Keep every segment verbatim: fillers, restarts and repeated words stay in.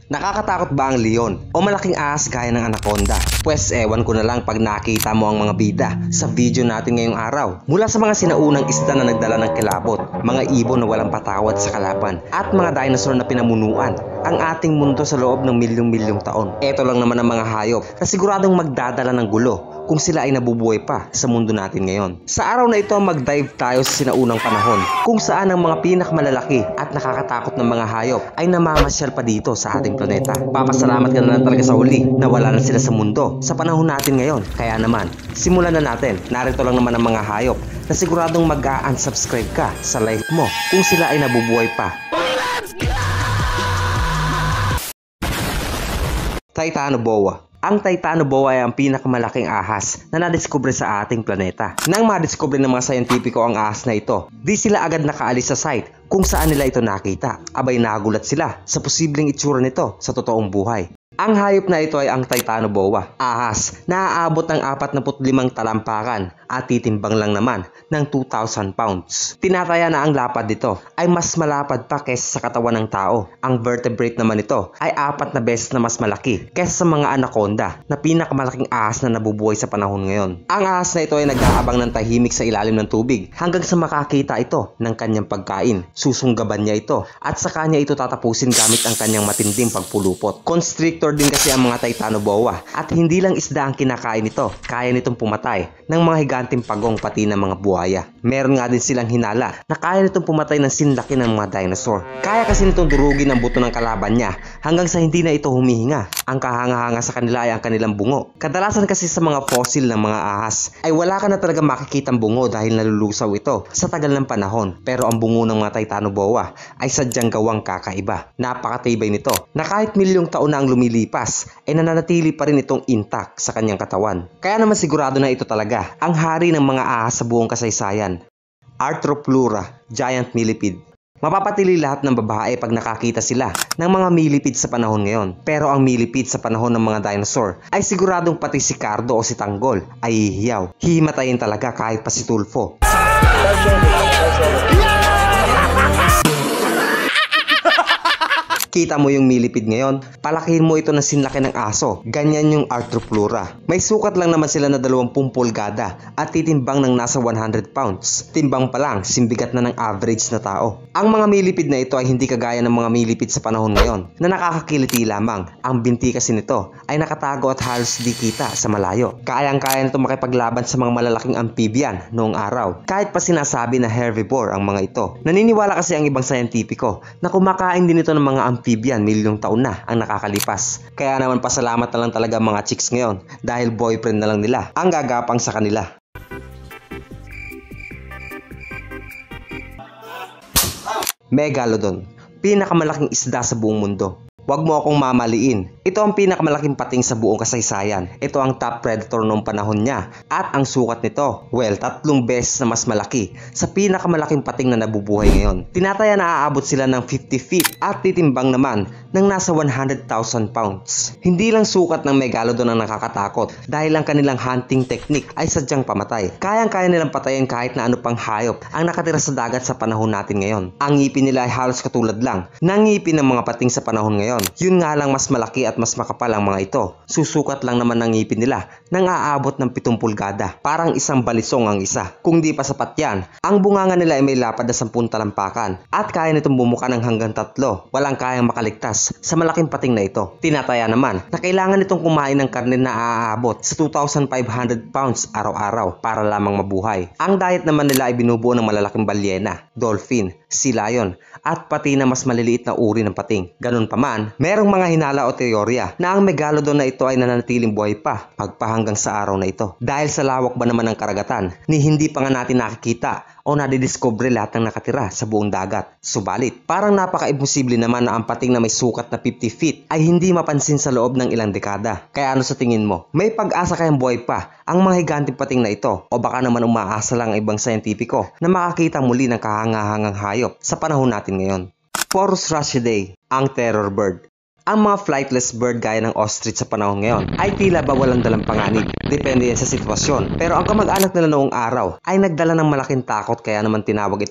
Nakakatakot ba ang leon o malaking ahas gaya ng anaconda? Pwes ewan ko na lang pag nakita mo ang mga bida sa video natin ngayong araw. Mula sa mga sinaunang isda na nagdala ng kilabot, mga ibon na walang patawad sa kalaban, at mga dinosaur na pinamunuan ang ating mundo sa loob ng milyong-milyong taon. Ito lang naman ang mga hayop na siguradong magdadala ng gulo kung sila ay nabubuhay pa sa mundo natin ngayon. Sa araw na ito, mag-dive tayo sa sinaunang panahon kung saan ang mga pinakamalalaki at nakakatakot ng mga hayop ay namamasyal pa dito sa ating planeta. Papasalamat ka na lang talaga sa huli na wala na sila sa mundo sa panahon natin ngayon. Kaya naman, simulan na natin. Narito lang naman ang mga hayop na siguradong mag-a-unsubscribe ka sa life mo kung sila ay nabubuhay pa. Titanoboa. Ang Titanoboa ay ang pinakamalaking ahas na nadiskubre sa ating planeta. Nang madiskubre ng mga scientifico ang ahas na ito, di sila agad nakaalis sa site kung saan nila ito nakita. Abay nagulat sila sa posibleng itsura nito sa totoong buhay. Ang hayop na ito ay ang Titanoboa, ahas na aabot ng apat na put limang talampakan at titimbang lang naman ng two thousand pounds. Tinataya na ang lapad nito ay mas malapad pa kaysa sa katawan ng tao. Ang vertebrate naman nito ay apat na beses na mas malaki kaysa sa mga anaconda na pinakamalaking ahas na nabubuhay sa panahon ngayon. Ang ahas na ito ay nag-aabang ng tahimik sa ilalim ng tubig hanggang sa makakita ito ng kanyang pagkain. Susunggaban niya ito at sa kanya ito tatapusin gamit ang kanyang matinding pagpulupot. Constrictor din kasi ang mga Titanoboa at hindi lang isda ang kinakain nito. Kaya nitong pumatay ng mga higanteng pagong pati ng mga buhaya. Meron nga din silang hinala na kaya nitong pumatay ng sinlaki ng mga dinosaur. Kaya kasi nitong durugin ang buto ng kalaban niya hanggang sa hindi na ito humihinga. Ang kahanga-hanga sa kanila ay ang kanilang bungo. Kadalasan kasi sa mga fossil ng mga ahas ay wala ka na talaga makikitang bungo dahil nalulusaw ito sa tagal ng panahon. Pero ang bungo ng mga Titanoboa ay sadyang gawang kakaiba. Napakatibay nito na kahit milyong taon na ang lumilipas ay nananatili pa rin itong intact sa kanyang katawan. Kaya naman sigurado na ito talaga ang hari ng mga ahas sa buong kasaysayan. Arthropleura, giant millipede. Mapapatili lahat ng babae pag nakakita sila ng mga millipede sa panahon ngayon. Pero ang millipede sa panahon ng mga dinosaur ay siguradong pati si Cardo o si Tanggol ay hihiyaw. Hihimatayin talaga kahit pa si Tulfo. Kita mo yung millipede ngayon, palakihin mo ito ng sinlaki ng aso. Ganyan yung Arthropleura. May sukat lang naman sila na dalawampu pulgada at titimbang ng nasa one hundred pounds. Timbang pa lang, simbigat na ng average na tao. Ang mga millipede na ito ay hindi kagaya ng mga millipede sa panahon ngayon na nakakakiliti lamang. Ang binti kasi nito ay nakatago at halos di kita sa malayo. Kayang-kaya nito makipaglaban sa mga malalaking amphibian noong araw. Kahit pa sinasabi na herbivore ang mga ito. Naniniwala kasi ang ibang scientifico na kumakain din ito ng mga amphibian amphibian milyong taon na ang nakakalipas. Kaya naman pasalamat na lang talaga mga chicks ngayon dahil boyfriend na lang nila ang gagapang sa kanila. Megalodon, pinakamalaking isda sa buong mundo. Huwag mo akong mamaliin. Ito ang pinakamalaking pating sa buong kasaysayan. Ito ang top predator noong panahon niya. At ang sukat nito, well, tatlong beses na mas malaki sa pinakamalaking pating na nabubuhay ngayon. Tinataya na aabot sila ng fifty feet at titimbang naman ng nasa one hundred thousand pounds. Hindi lang sukat ng Megalodon ang nakakatakot dahil ang kanilang hunting technique ay sadyang pamatay. Kayang-kaya nilang patayin kahit na ano pang hayop ang nakatira sa dagat sa panahon natin ngayon. Ang ngipin nila ay halos katulad lang ng ngipin ng mga pating sa panahon ngayon. Yun nga lang mas malaki at mas makapal ang mga ito. Susukat lang naman ng ngipin nila nang aabot ng pitong pulgada. Parang isang balisong ang isa. Kung di pa sapat yan, ang bunganga nila ay may lapad na sampung talampakan at kaya nitong bumuka ng hanggang tatlo. Walang kayang makaligtas sa malaking pating na ito. Tinataya naman na kailangan nitong kumain ng karne na aabot sa two thousand five hundred pounds araw-araw para lamang mabuhay. Ang diet naman nila ay binubuo ng malalaking balyena, dolphin, sea lion at pati na mas maliliit na uri ng pating. Ganun pa man, merong mga hinala o teorya na ang Megalodon na ito ay nananatiling buhay pa pagpahanggang sa araw na ito. Dahil sa lawak ba naman ng karagatan ni hindi pa nga natin nakikita o nadidiscover lahat ng nakatira sa buong dagat. Subalit, parang napaka-imposible naman na ang pating na may sukat na fifty feet ay hindi mapansin sa loob ng ilang dekada. Kaya ano sa tingin mo? May pag-asa kayang buhay pa ang mga higanteng pating na ito? O baka naman umaasa lang ang ibang scientifico na makakita muli ng kahangahangang hayop sa panahon natin ngayon? Porus rachidae, ang terror bird. Ang mga flightless bird gaya ng ostrich sa panahon ngayon ay tila ba walang dalang panganib. Depende yan sa sitwasyon. Pero ang kamag-anak nila noong araw ay nagdala ng malaking takot kaya naman tinawag itong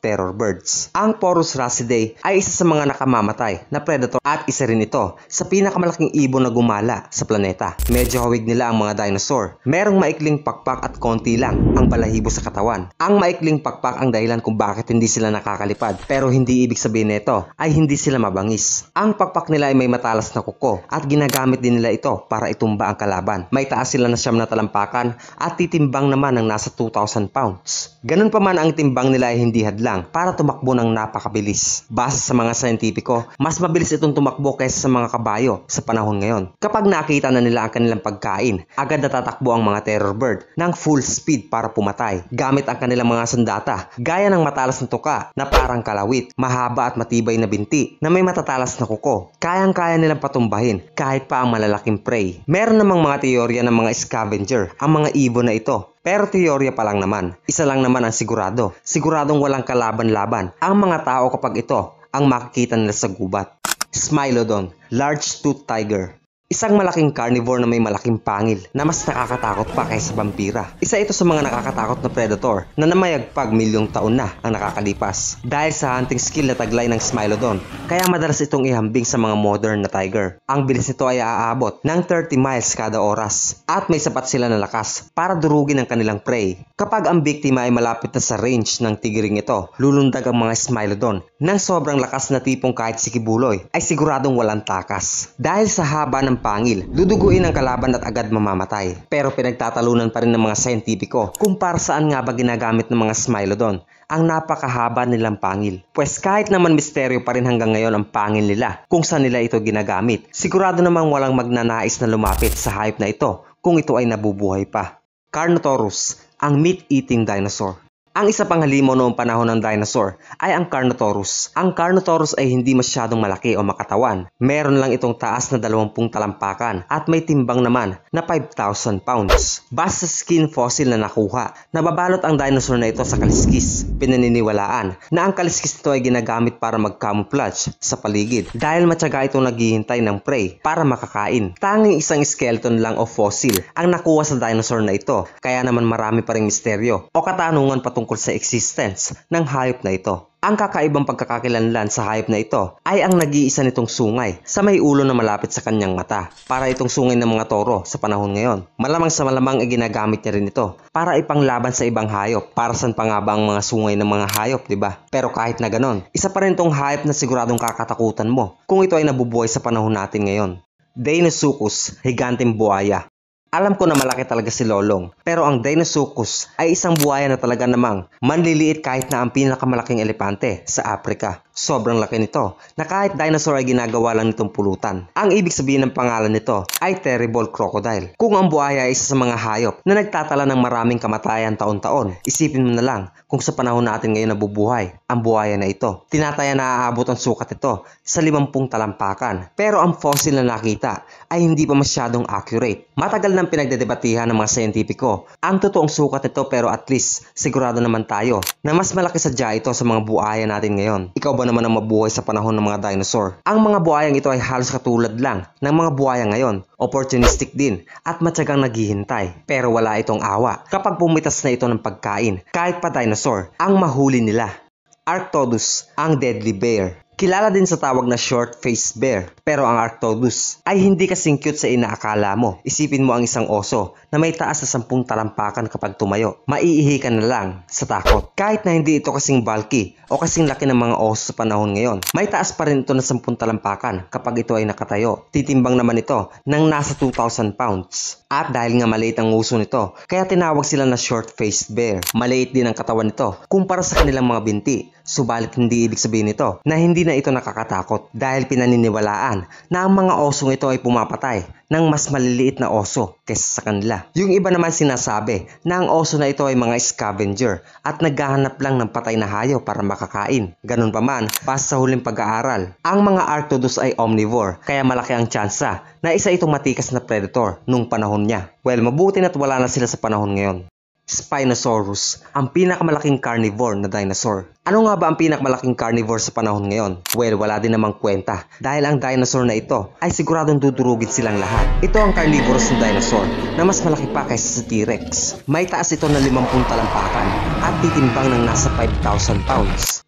terror birds. Ang Porus racidae ay isa sa mga nakamamatay na predator at isa rin ito sa pinakamalaking ibon na gumala sa planeta. Medyo hawig nila ang mga dinosaur. Merong maikling pakpak at konti lang ang balahibo sa katawan. Ang maikling pakpak ang dahilan kung bakit hindi sila nakakalipad, pero hindi ibig sabihin nito ay hindi sila mabangis. Ang pakpak nila ay may matalas na kuko at ginagamit din nila ito para itumba ang kalaban. May taas sila na siyam na talampakan at titimbang naman ng nasa two thousand pounds. Ganun pa man ang timbang nila ay hindi hadlang para tumakbo ng napakabilis. Base sa mga scientifico, mas mabilis itong tumakbo kaysa sa mga kabayo sa panahon ngayon. Kapag nakita na nila ang kanilang pagkain, agad natatakbo ang mga terror bird ng full speed para pumatay. Gamit ang kanilang mga sandata, gaya ng matalas na tuka na parang kalawit, mahaba at matibay na binti na may matatalas na kuko. Kayang-kaya nilang patumbahin kahit pa ang malalaking prey. Meron namang mga teorya ng mga scavenger ang mga ibon na ito. Pero teorya pa lang naman. Isa lang naman ang sigurado. Siguradong walang kalaban-laban ang mga tao kapag ito ang makikita nila sa gubat. Smilodon, large-toothed tiger. Isang malaking carnivore na may malaking pangil na mas nakakatakot pa kaysa vampira. Isa ito sa mga nakakatakot na predator na namayagpag milyong taon na ang nakakalipas. Dahil sa hunting skill na taglay ng Smilodon, kaya madalas itong ihambing sa mga modern na tiger. Ang bilis nito ay aabot ng thirty miles kada oras at may sapat sila na lakas para durugin ang kanilang prey. Kapag ang biktima ay malapit na sa range ng tigring ito, lulundag ang mga Smilodon ng sobrang lakas na tipong kahit si Kibuloy ay siguradong walang takas. Dahil sa haba ng pangil, duduguin ang kalaban at agad mamamatay. Pero pinagtatalunan pa rin ng mga scientifico kung para saan nga ba ginagamit ng mga Smilodon ang napakahaba nilang pangil. Pues kahit naman misteryo pa rin hanggang ngayon ang pangil nila kung saan nila ito ginagamit, sigurado namang walang magnanais na lumapit sa hayop na ito kung ito ay nabubuhay pa. Carnotaurus, ang meat-eating dinosaur. Ang isa pang halimaw noong panahon ng dinosaur ay ang Carnotaurus. Ang Carnotaurus ay hindi masyadong malaki o makatawan. Meron lang itong taas na dalawampung talampakan at may timbang naman na five thousand pounds. Base sa skin fossil na nakuha, nababalot ang dinosaur na ito sa kaliskis. Pinaniniwalaan na ang kaliskis nito ay ginagamit para mag-camouflage sa paligid dahil matyaga itong naghihintay ng prey para makakain. Tanging isang skeleton lang o fossil ang nakuha sa dinosaur na ito, kaya naman marami pa ring misteryo o katanungan patungkol sa existence ng hayop na ito. Ang kakaibang pagkakakilanlan sa hayop na ito ay ang nag-iisa nitong sungay sa may ulo na malapit sa kanyang mata. Para itong sungay ng mga toro sa panahon ngayon. Malamang sa malamang ay ginagamit niya rin ito para ipanglaban sa ibang hayop. Para saan pa nga ba ang mga sungay ng mga hayop, di ba? Pero kahit na ganon, isa pa rin itong hayop na siguradong kakatakutan mo kung ito ay nabubuhay sa panahon natin ngayon. Deinosuchus, higanteng buhaya. Alam ko na malaki talaga si Lolong, pero ang Deinosuchus ay isang buhaya na talaga namang manliliit kahit na ang pinakamalaking elepante sa Africa. Sobrang laki nito na kahit dinosaur ay ginagawa lang nitong pulutan. Ang ibig sabihin ng pangalan nito ay terrible crocodile. Kung ang buhaya ay isa sa mga hayop na nagtatala ng maraming kamatayan taon-taon, isipin mo na lang kung sa panahon natin ngayon nabubuhay ang buhaya na ito. Tinataya na aabot ang sukat ito sa limampung talampakan. Pero ang fossil na nakita ay hindi pa masyadong accurate. Matagal nang pinagdedebatihan ng mga scientifico ang totoong sukat nito, pero at least sigurado naman tayo na mas malaki sadya ito sa mga buhaya natin ngayon. Ikaw ba naman ang mabuhay sa panahon ng mga dinosaur? Ang mga buhayang ito ay halos katulad lang ng mga buhaya ngayon, opportunistic din at matyagang naghihintay. Pero wala itong awa kapag pumitas na ito ng pagkain kahit pa dinosaur ang mahuli nila. Arctodus, ang deadly bear. Kilala din sa tawag na short-faced bear, pero ang Arctodus ay hindi kasing cute sa inaakala mo. Isipin mo ang isang oso na may taas na sampung talampakan kapag tumayo. Maiihi ka na lang sa takot. Kahit na hindi ito kasing bulky o kasing laki ng mga oso sa panahon ngayon, may taas pa rin ito na sampung talampakan kapag ito ay nakatayo. Titimbang naman ito ng nasa two thousand pounds. At dahil nga maliit ang uso nito, kaya tinawag sila na short-faced bear. Maliit din ang katawan nito kumpara sa kanilang mga binti. Subalit hindi ibig sabihin nito na hindi na ito nakakatakot dahil pinaniniwalaan na ang mga osong ito ay pumapatay ng mas maliliit na oso kaysa sa kanila. Yung iba naman sinasabi na ang oso na ito ay mga scavenger at naghahanap lang ng patay na hayop para makakain. Ganun pa man, base sa huling pag-aaral, ang mga Arctodus ay omnivore, kaya malaki ang tsansa na isa itong matikas na predator nung panahon niya. Well, mabuti na't wala na sila sa panahon ngayon. Spinosaurus, ang pinakamalaking carnivore na dinosaur. Ano nga ba ang pinakamalaking carnivore sa panahon ngayon? Well, wala din namang kwenta dahil ang dinosaur na ito ay siguradong dudurugin silang lahat. Ito ang carnivorous na dinosaur na mas malaki pa kaysa sa T-Rex. May taas ito na limampung talampakan at titimbang ng nasa five thousand pounds.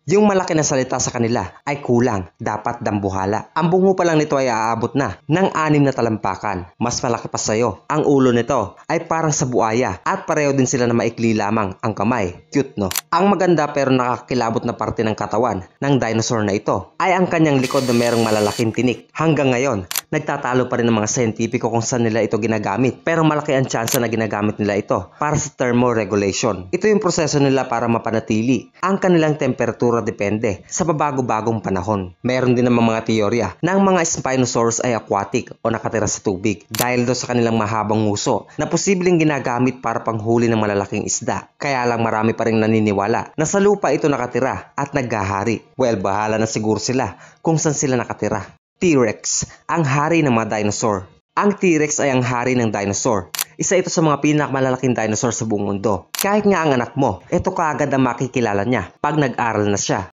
Yung malaki na salita sa kanila ay kulang, dapat dambuhala. Ang bungo pa lang nito ay aabot na ng anim na talampakan. Mas malaki pa sa'yo. Ang ulo nito ay parang sa buaya at pareho din sila na maikli lamang ang kamay. Cute, no? Ang maganda pero nakakilabot na parte ng katawan ng dinosaur na ito ay ang kanyang likod na merong malalaking tinik. Hanggang ngayon, nagtatalo pa rin ng mga scientifico kung saan nila ito ginagamit, pero malaki ang tsansa na ginagamit nila ito para sa thermoregulation. Ito yung proseso nila para mapanatili ang kanilang temperatura depende sa babago-bagong panahon. Meron din naman mga teorya na ang mga Spinosaurus ay aquatic o nakatira sa tubig dahil do sa kanilang mahabang nguso na posibleng ginagamit para panghuli ng malalaking isda. Kaya lang marami pa rin naniniwala na sa lupa ito nakatira at naghahari. Well, bahala na siguro sila kung saan sila nakatira. T-Rex, ang hari ng mga dinosaur. Ang T-Rex ay ang hari ng dinosaur. Isa ito sa mga pinakamalalaking dinosaur sa buong mundo. Kahit nga ang anak mo, ito kaagad ang makikilala niya pag nag-aral na siya.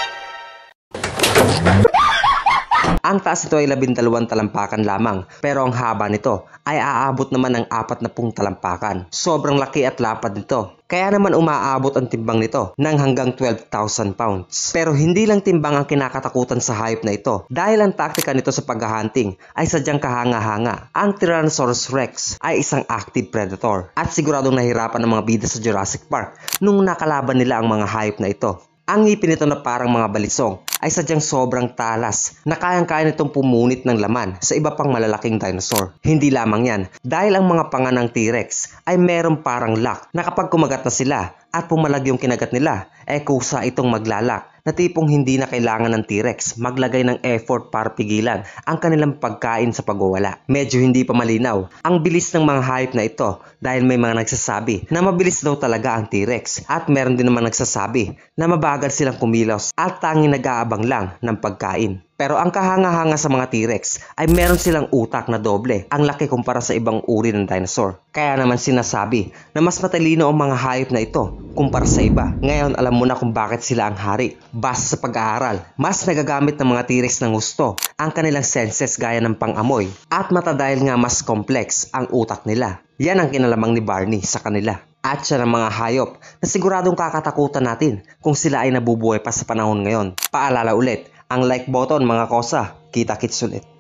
Ang taas nito ay labindalawang talampakan lamang, pero ang haba nito ay aabot naman ng apat na pung talampakan. Sobrang laki at lapad nito. Kaya naman umaabot ang timbang nito ng hanggang twelve thousand pounds. Pero hindi lang timbang ang kinakatakutan sa hayop na ito. Dahil ang taktika nito sa paghahunting ay sadyang kahanga-hanga. Ang Tyrannosaurus Rex ay isang active predator. At siguradong nahirapan ng mga bida sa Jurassic Park nung nakalaban nila ang mga hayop na ito. Ang ngipin nito na parang mga balisong ay sadyang sobrang talas na kayang-kaya nitong pumunit ng laman sa iba pang malalaking dinosaur. Hindi lamang yan, dahil ang mga panga ng T-Rex ay meron parang lock na kapag kumagat na sila at pumalag yung kinagat nila, eh kusa itong maglalak na tipong hindi na kailangan ng T-Rex maglagay ng effort para pigilan ang kanilang pagkain sa pagwawala. Medyo hindi pa malinaw ang bilis ng mga hayop na ito dahil may mga nagsasabi na mabilis daw talaga ang T-Rex at meron din naman nagsasabi na mabagal silang kumilos at tanging nag-aabang lang ng pagkain. Pero ang kahanga-hanga sa mga T-Rex ay meron silang utak na doble ang laki kumpara sa ibang uri ng dinosaur. Kaya naman sinasabi na mas matalino ang mga hayop na ito kumpara sa iba. Ngayon alam mo na kung bakit sila ang hari. Base sa pag-aaral, mas nagagamit ng mga T-Rex ng gusto ang kanilang senses gaya ng pang-amoy at mata dahil nga mas complex ang utak nila. Yan ang kinalamang ni Barney sa kanila. At siya ng mga hayop na siguradong kakatakutan natin kung sila ay nabubuhay pa sa panahon ngayon. Paalala ulit, ang like button mga kosa, kita-kits ulit.